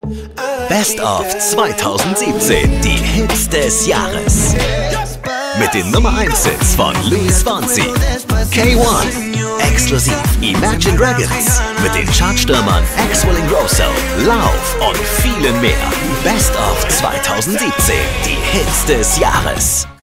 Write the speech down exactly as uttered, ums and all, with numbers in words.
Best of zweitausendsiebzehn, die Hits des Jahres. Mit den Nummer eins Hits von Luis Fonsi, K eins, exklusiv Imagine Dragons, mit den Chartstürmern Axwell Ingrosso, Lauf und vielen mehr. Best of zweitausendsiebzehn, die Hits des Jahres.